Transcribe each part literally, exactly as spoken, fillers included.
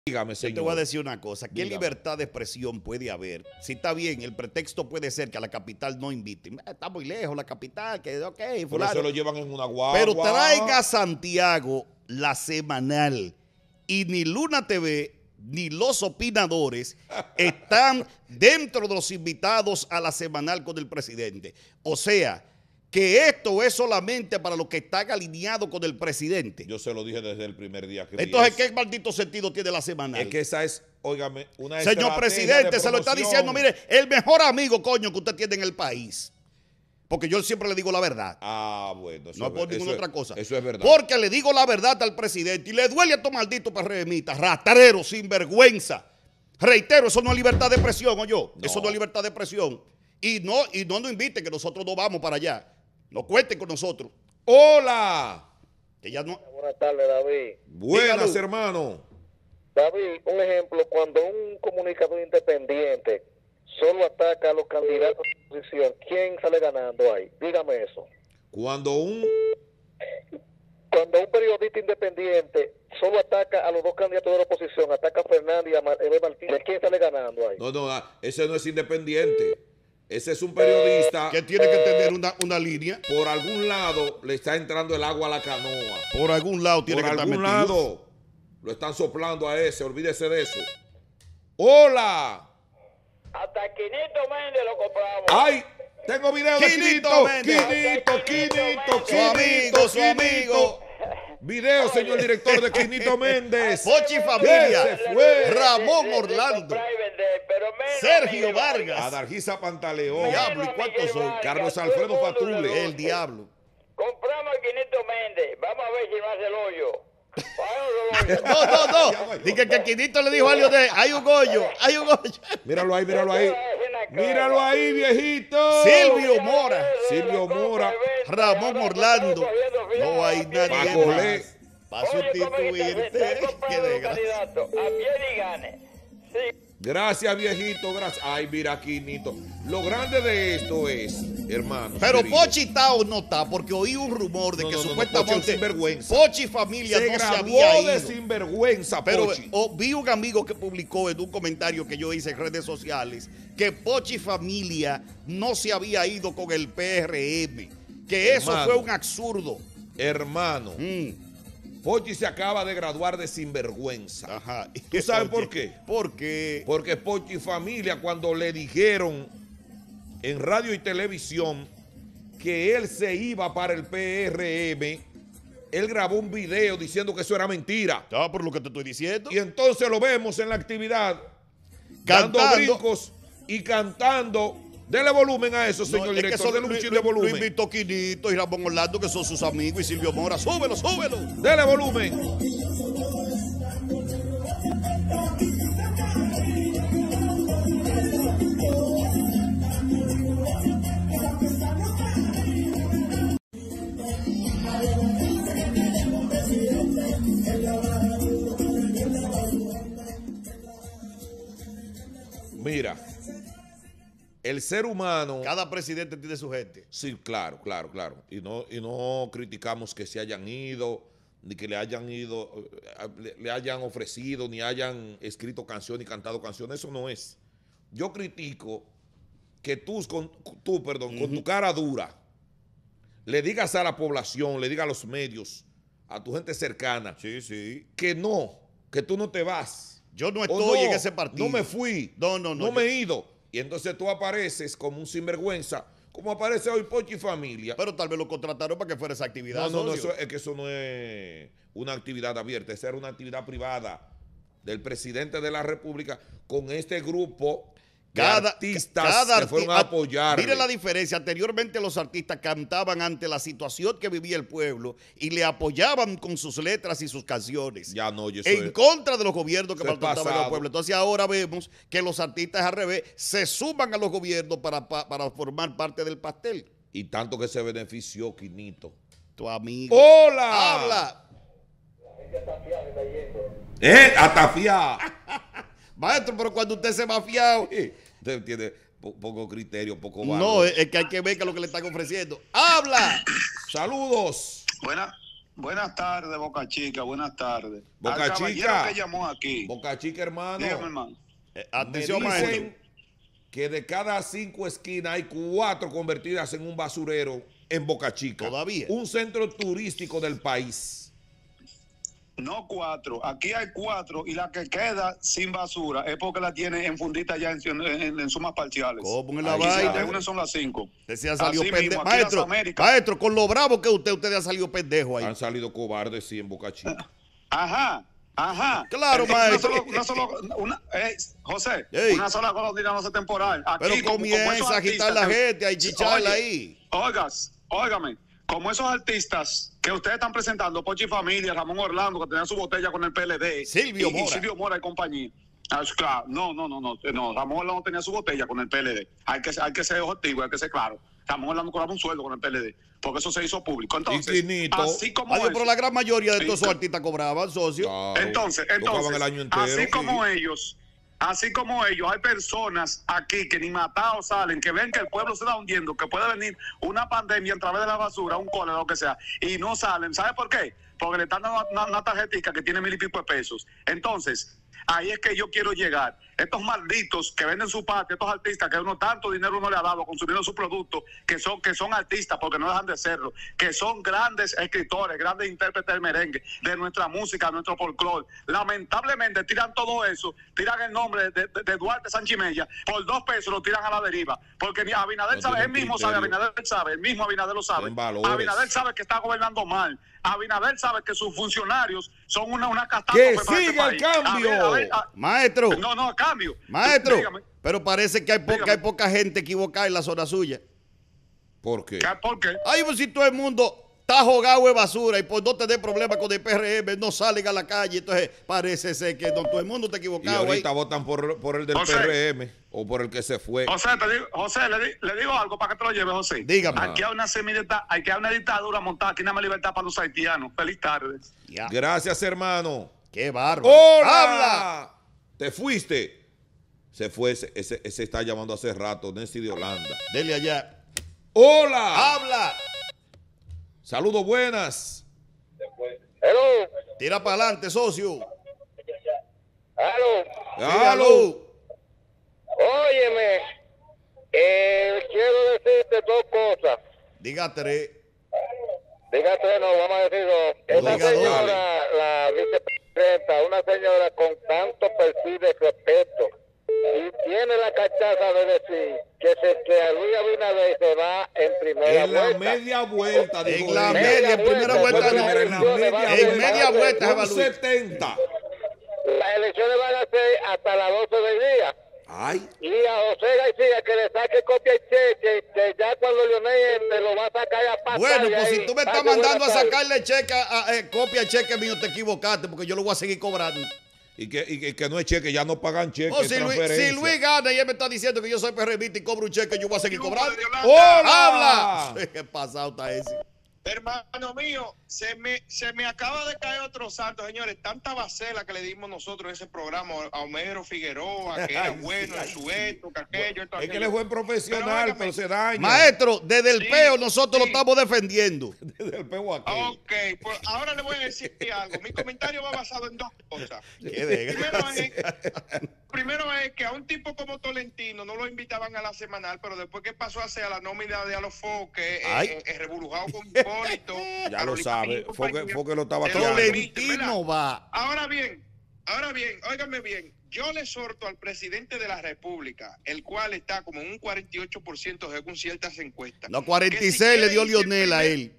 Dígame, señor. Yo te voy a decir una cosa. ¿Qué Dígame. libertad de expresión puede haber? Si está bien, el pretexto puede ser que a la capital no inviten. Está muy lejos la capital, que ok, Pero fulano. se lo llevan en una guagua. Pero traiga a Santiago la semanal y ni Luna T V ni los opinadores están dentro de los invitados a la semanal con el presidente. O sea, que esto es solamente para los que están alineados con el presidente. Yo se lo dije desde el primer día que vi Entonces, eso. ¿qué maldito sentido tiene la semanal? Es que esa es, óigame, una Señor estrategia presidente, de se lo está promoción. diciendo, mire, el mejor amigo, coño, que usted tiene en el país. Porque yo siempre le digo la verdad. Ah, bueno. Eso No es, por ninguna eso otra es- cosa. Eso es verdad. Porque le digo la verdad al presidente y le duele a estos malditos perremitas, rastrero, sinvergüenza. Reitero, eso no es libertad de expresión, o yo. No. Eso no es libertad de expresión. Y no, y no nos inviten, que nosotros no vamos para allá. No cuenten con nosotros. ¡Hola! Que ya no. Buenas tardes, David. Buenas, Dígalo. hermano. David, un ejemplo, cuando un comunicador independiente solo ataca a los candidatos de la oposición, ¿quién sale ganando ahí? Dígame eso. Cuando un... Cuando un periodista independiente solo ataca a los dos candidatos de la oposición, ataca a Fernández y a Mar- Eber Martínez, ¿quién sale ganando ahí? No, no, ah, ese no es independiente. Ese es un periodista. Que tiene que tener una, una línea. Por algún lado le está entrando el agua a la canoa. Por algún lado tiene Por que estar algún metido. lado lo están soplando a ese. Olvídese de eso. ¡Hola! Hasta Quinito Méndez lo compramos. ¡Ay! Tengo video de Quinito Quinito. Méndez. Quinito, Quinito, Su amigo, su Quinito. amigo. Video, señor director de Quinito Méndez. Pochi Familia. ¿Qué se fue? Ramón Orlando. Sergio Vargas. Adargisa Pantaleón. Diablo, ¿y cuántos son? Carlos Alfredo Fatule. El diablo. Compramos a Quinito Méndez. Vamos a ver si va a hacer el hoyo. No, no, no. Dije que Quinito le dijo a Leonel, hay un hoyo, hay un hoyo. Míralo ahí, míralo ahí. Míralo ahí, viejito. Silvio Mora. Silvio Mora. Ramón Orlando. No hay nadie Paco más. Le. Para sustituirte. Qué desgracia. A pie y gane. Sí. Gracias, viejito. Gracias. Ay, mira, Quinito. Lo grande de esto es, hermano. Pero Pochi está o no está, porque oí un rumor de No, que no, no, no, supuestamente Pochi es un sinvergüenza. Pochi Familia se no se graduó había de ido. sinvergüenza, Pero Pochi. o, vi un amigo que publicó en un comentario que yo hice en redes sociales que Pochi Familia no se había ido con el P R M. Que eso Hermano. fue un absurdo. Hermano, Mm, Pochi se acaba de graduar de sinvergüenza. ajá. ¿Tú sabes Oye, por qué? Porque Porque Pochi Familia, cuando le dijeron en radio y televisión que él se iba para el P R M, él grabó un video diciendo que eso era mentira. estaba por lo que te estoy diciendo. Y entonces lo vemos en la actividad, dando Cantando. brincos y cantando. Dele volumen a eso, señor No, es que director, eso dele un lo- chin lo- de volumen. Lo invitó Quinito y Ramón Orlando, que son sus amigos, y Silvio Mora. Súbelo, súbelo. Dele volumen. Mira, el ser humano... Cada presidente tiene su gente. Sí, claro, claro, claro. Y no, y no criticamos que se hayan ido, ni que le hayan ido, eh, le, le hayan ofrecido, ni hayan escrito canciones y cantado canciones. Eso no es. Yo critico que tú, con, tú perdón, con tu cara dura, le digas a la población, le digas a los medios, a tu gente cercana, Sí, sí. que no, que tú no te vas. Yo no O estoy no, en ese partido. No me fui. No, no, no. No me yo- he ido. Y entonces tú apareces como un sinvergüenza, como aparece hoy Pochi Familia. Pero tal vez lo contrataron para que fuera esa actividad. No, no, no, socio. eso, es que eso no es una actividad abierta, esa era una actividad privada del presidente de la República con este grupo de Cada, artistas cada que fueron arti- a apoyar. Mire la diferencia. Anteriormente los artistas cantaban ante la situación que vivía el pueblo y le apoyaban con sus letras y sus canciones. Ya no, yo eso En es- contra de los gobiernos que eso es maltrataban al pasado. pueblo. Entonces ahora vemos que los artistas al revés se suman a los gobiernos para, para, para formar parte del pastel. Y tanto que se benefició Quinito. Tu amigo. ¡Hola! Habla. ¿Eh? Atafiá. Maestro, pero cuando usted se va fiado. Usted tiene po- poco criterio, poco No, valor. es es que hay que ver qué es lo que le están ofreciendo. ¡Habla! Saludos. Buenas Buenas tardes, Boca Chica, buenas tardes. Boca Al caballero Chica. que llamó aquí. Boca Chica, hermano. Dígame, hermano. Eh, Me atención, dicen maestro. que de cada cinco esquinas hay cuatro convertidas en un basurero en Boca Chica. Todavía. Un centro turístico del país. No cuatro, aquí hay cuatro y la que queda sin basura es porque la tiene en fundita ya en, en, en sumas parciales. ¿Cómo en la Aquí vaina? se reúnen son las cinco. Usted se ha salido Así pendejo. mismo, aquí las Maestro, Américas. maestro, con lo bravo que usted, usted ha salido pendejo ahí. Han salido cobardes, sí, en Boca Chica. Ajá, ajá. Claro, Eh, una maestro. solo- una solo- una- eh, José, Ey. una sola golondrina no hace temporal. Aquí, Pero como- como comienza esos a agitar la artistas que- gente, a chicharla Oye, ahí. Oigas, óigame, como esos artistas que ustedes están presentando, Pochi Familia, Ramón Orlando, que tenían su botella con el P L D. Silvio y, y Mora. Silvio Mora y compañía. Ah, claro, no, no, no, no, no, Ramón Orlando tenía su botella con el P L D. Hay que, hay que ser objetivo, hay que ser claro. Ramón Orlando cobraba un sueldo con el P L D, porque eso se hizo público. Entonces, Y Quinito. así como Adiós, eso- pero la gran mayoría de Sí, todos esos claro. artistas cobraban, socio. Claro. entonces, Tocaban entonces, el año entero, así sí. como ellos, así como ellos, hay personas aquí que ni matados salen, que ven que el pueblo se está hundiendo, que puede venir una pandemia a través de la basura, un cólera, lo que sea, y no salen. ¿Sabe por qué? Porque le están dando una, una tarjetita que tiene mil y pico de pesos. Entonces, ahí es que yo quiero llegar. Estos malditos que venden su patria, estos artistas que uno tanto dinero uno le ha dado consumiendo su producto, que son, que son artistas porque no dejan de serlo, que son grandes escritores, grandes intérpretes del merengue, de nuestra música, de nuestro folclore. Lamentablemente tiran todo eso, tiran el nombre de, de, de Duarte Sanchimella, por dos pesos lo tiran a la deriva. Porque ni Abinader No sabe, él tienen mismo sabe, criterio. Abinader sabe, el mismo Abinader lo sabe. En valores. Abinader sabe que está gobernando mal. Abinader sabe que sus funcionarios son una, una ¡Que catástrofe para este siga el país. cambio! Abinader- ah, Maestro, no, no, a cambio. maestro, Dígame, pero parece que hay poca, Dígame. hay poca gente equivocada en la zona suya. ¿Por qué? ¿qué- ¿por qué? Ay, pues si todo el mundo está jugado de basura y por no tener problemas con el P R M no salen a la calle, entonces parece ser que no, todo el mundo está Y equivocado ahí. ahorita votan por, por el del José. P R M o por el que se fue. José, te digo, José le, di- le digo algo para que te lo lleves, José. Dígame. Aquí hay una semidita, hay que hay una dictadura montada, aquí nada más libertad para los haitianos. Feliz tarde. Ya, Gracias, hermano. qué bárbaro. ¡Hola! ¡Habla! ¿Te fuiste? Se fue, ese, ese, ese está llamando hace rato, Nancy de Holanda. Dele allá. ¡Hola! ¡Habla! Saludos, buenas. Hello, Tira para adelante, socio. hello. ¡Aló! Óyeme, eh, quiero decirte dos cosas. Diga tres. Dígate, no, vamos a decir dos. Esa Diga dos. señora, la vicepresidenta, una señora con tanto perfil de respeto, y tiene la cachaza de decir que, se, que a Luis Abinader se va en primera En la vuelta. media vuelta, dijo En la ella. media, en primera Después vuelta. de no. las En la elecciones van a media ser- En media vuelta se va Con Luis. setenta. Las elecciones van a ser hasta las doce del día. Ay, Y a José García que le saque copia y cheque, que ya cuando Leonel entre lo va a sacar a pasar. Bueno, de pues ahí. si tú me estás Pase mandando a buena tarde. sacarle cheque, a, a- eh, copia cheque mío, te equivocaste porque yo lo voy a seguir cobrando. y que, y que, que no es cheque, ya no pagan cheque, Oh, es si, Luis, transferencia. si Luis gana y él me está diciendo que yo soy perremita y cobro un cheque, yo voy a seguir cobrando. ¡Hola! ¡Habla! ¿Qué pasado está ese? Hermano mío, se me, se me acaba de caer otro santo, señores. Tanta bacela que le dimos nosotros en ese programa a Homero Figueroa, que era Ay, bueno sí, en su ay, esto, que aquello, esto, Es que aquello. él es buen profesional, Pero, pero, se daña. Maestro, desde el Sí, peo nosotros lo sí. estamos defendiendo. Desde el pego aquí. Ok, pues ahora le voy a decir algo. Mi comentario va basado en dos cosas. Qué desgracia. Primero es, primero es que a un tipo como Tolentino no lo invitaban a la semanal, pero después que pasó a ser a la nómina de Alofoque, Ay. eh, eh, reburujado con Hipólito. Ya lo Carolina sabe. y Fue que, compañía. fue que lo estaba Te creando. permite, Tolentino va. Ahora bien, ahora bien, óigame bien, yo le exhorto al presidente de la República, el cual está como en un cuarenta y ocho por ciento según ciertas encuestas. No, cuarenta y que si seis le quiere dio irse en Lionel a primer- él.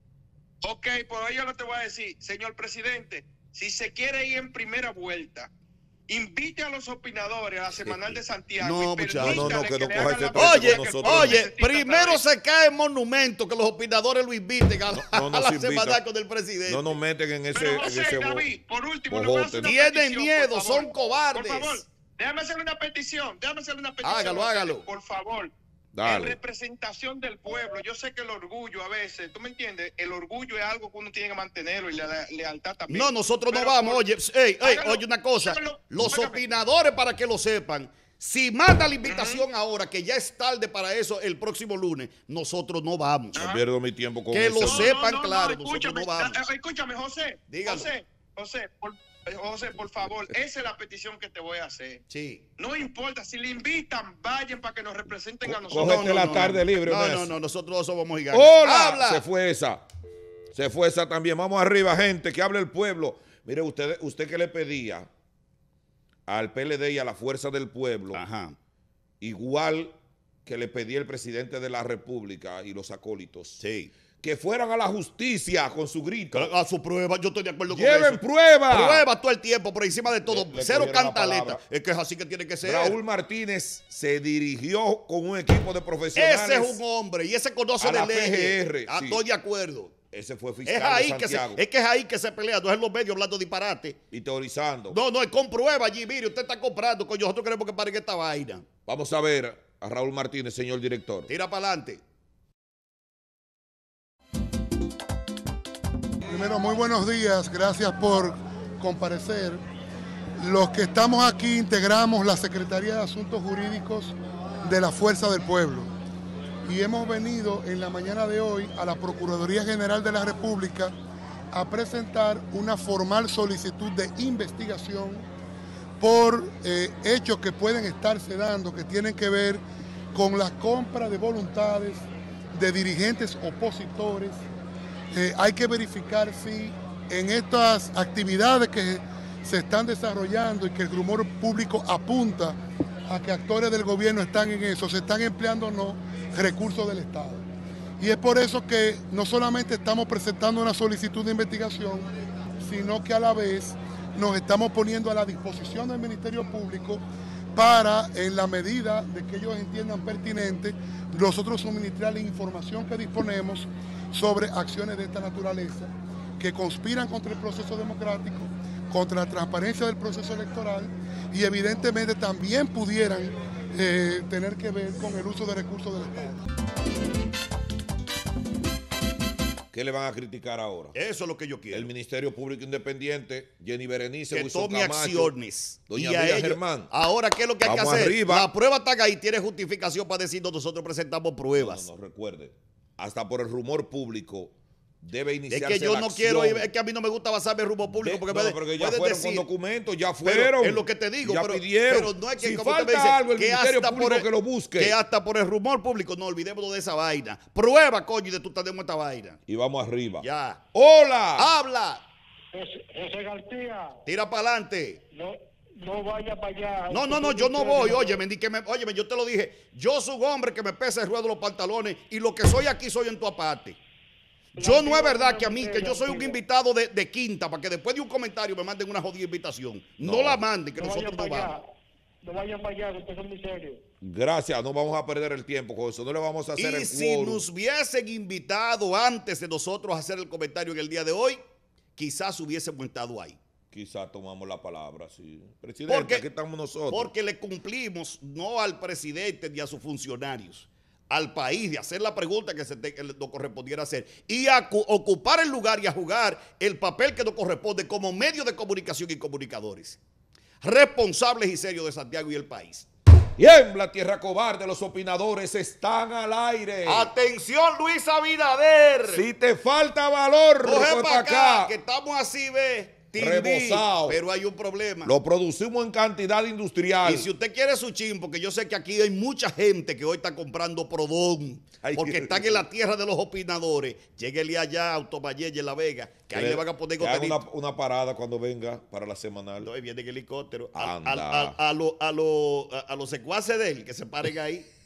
Ok, pues yo no te voy a decir, señor presidente, si se quiere ir en primera vuelta, invite a los opinadores a la semanal de Santiago. No, y muchacho. No, no, permítale que no le coja hagan ese la trozo Oye, con nosotros. oye, necesita primero otra vez. se cae el monumento que los opinadores lo inviten a, la- No, no a la se invita. semanal con el presidente. No nos meten en ese, Pero en José, ese bo- David, por último, le voy a hacer una Tienen petición, miedo, por favor. son cobardes. Por favor, déjame hacerle una petición, déjame hacerle una petición. Hágalo, a ustedes, hágalo. Por favor. Dale. En representación del pueblo, yo sé que el orgullo a veces, ¿tú me entiendes? El orgullo es algo que uno tiene que mantenerlo y la, la lealtad también. No, nosotros no Pero vamos. por- Oye, ey, ey, hágalo, oye una cosa. hágalo, Los hágame. opinadores, para que lo sepan, Si manda la invitación ahora, que ya es tarde para eso, el próximo lunes, nosotros no vamos. No pierdo mi tiempo con Que eso. lo sepan no, no, claro, no, nosotros escúchame, no vamos. eh, escúchame, José. Dígalo. José, José, por, eh, José, por favor, esa es la petición que te voy a hacer. Sí. No importa, si le invitan, vayan para que nos representen a nosotros. Cógete la tarde libre, No, Onés. no, no, nosotros no somos mojiganos. ¡Hola! ¡Habla! Se fue esa. Se fue esa también. Vamos arriba, gente, que hable el pueblo. Mire, usted, usted que le pedía al P L D y a la Fuerza del Pueblo, Ajá. igual que le pedía el presidente de la República y los acólitos, Sí. que fueran a la justicia con su grito. A su prueba, yo estoy de acuerdo con ¡Lleven eso. prueba! Prueba todo el tiempo, por encima de todo. Le- le Cero cogieron la cantaleta. palabra. Es que es así que tiene que ser. Raúl Martínez se dirigió con un equipo de profesionales. Ese es un hombre y ese conoce a de la P G leyes. R, Ah, sí. Estoy de acuerdo. Ese fue fiscal Es de ahí, que se, Santiago. es que es ahí que se pelea, no es en los medios hablando disparate. Y teorizando. No, no, es con prueba allí. Mire, usted está comprando, coño, nosotros queremos que pare esta vaina. Vamos a ver a Raúl Martínez, señor director. Tira para adelante. Primero, muy buenos días, gracias por comparecer. Los que estamos aquí integramos la Secretaría de Asuntos Jurídicos de la Fuerza del Pueblo y hemos venido en la mañana de hoy a la Procuraduría General de la República a presentar una formal solicitud de investigación por eh, hechos que pueden estarse dando, que tienen que ver con la compra de voluntades de dirigentes opositores. Eh, hay que verificar si en estas actividades que se están desarrollando y que el rumor público apunta a que actores del gobierno están en eso, se están empleando o no recursos del Estado. Y es por eso que no solamente estamos presentando una solicitud de investigación, sino que a la vez nos estamos poniendo a la disposición del Ministerio Público para, en la medida de que ellos entiendan pertinente, nosotros suministrarles información que disponemos sobre acciones de esta naturaleza que conspiran contra el proceso democrático, contra la transparencia del proceso electoral y evidentemente también pudieran eh, tener que ver con el uso de recursos del Estado. ¿Qué le van a criticar ahora? Eso es lo que yo quiero. El Ministerio Público Independiente, Jenny Berenice, Que Wilson tome Camacho, acciones. doña Y a María ellos- Germán. Ahora, ¿qué es lo que hay Vamos que hacer? arriba. La prueba está ahí, tiene justificación para decirnos nosotros presentamos pruebas. No, no, no, recuerde. Hasta por el rumor público debe Es iniciarse que yo la no acción. quiero ir, es que a mí no me gusta basarme en rumbo público De- porque no, puede, pero que ya puedes fueron decir, con documentos, ya pero fueron. es lo que te digo, ya pero, pidieron. pero no es que si como falta usted me dice, algo, el que Ministerio hasta Público por el- que lo busque. Que hasta por el rumor público, no olvidémonos de esa vaina. Prueba, coño, y de tú tenemos esta vaina. Y vamos arriba. Ya. ¡Hola! Habla, José, José García, tira para adelante. no, no vaya para allá. No, no, no, yo no voy, óyeme, ni que me, óyeme, yo te lo dije, yo soy un hombre que me pesa el ruedo de los pantalones y lo que soy aquí soy en tu aparte. Yo no es verdad que a mí, que yo soy un invitado de, de quinta, para que después de un comentario me manden una jodida invitación. No, No. la manden, que No nosotros vayan no para vamos. allá. No vayan para allá, que ustedes son muy serios. Gracias, no vamos a perder el tiempo con eso. No le vamos a hacer Y el si quórum. nos hubiesen invitado antes de nosotros hacer el comentario en el día de hoy, quizás hubiésemos estado ahí. Quizá tomamos la palabra, sí. Presidente, Porque- aquí estamos nosotros. Porque le cumplimos no al presidente ni a sus funcionarios, al país, de hacer la pregunta que, se te- que nos correspondiera hacer y a cu- ocupar el lugar y a jugar el papel que nos corresponde como medio de comunicación y comunicadores responsables y serios de Santiago y el país. Tiembla, tierra cobarde, los opinadores están al aire. Atención, Luis Abinader. Si te falta valor, Coge coge para pa' acá, que estamos así, ve, tindí. Rebozado. Pero hay un problema. Lo producimos en cantidad industrial. Y si usted quiere su chin, porque yo sé que aquí hay mucha gente que hoy está comprando Prodón, Ay, porque Dios están mío. en la tierra de los opinadores, lléguele allá a Automayelle en La Vega, que ahí le, le van a poner que haga goterito. una, una parada cuando venga para la semanal. No, ahí viene el helicóptero. A, Anda. a- a- a lo- a lo- a- a los secuaces de él, que se paren ahí.